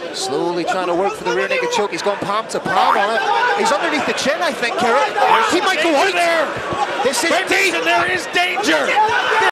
Slowly trying to work for the rear naked choke. He's gone palm to palm on it. He's underneath the chin, I think, Kieran. He might go out. There. This is There is danger.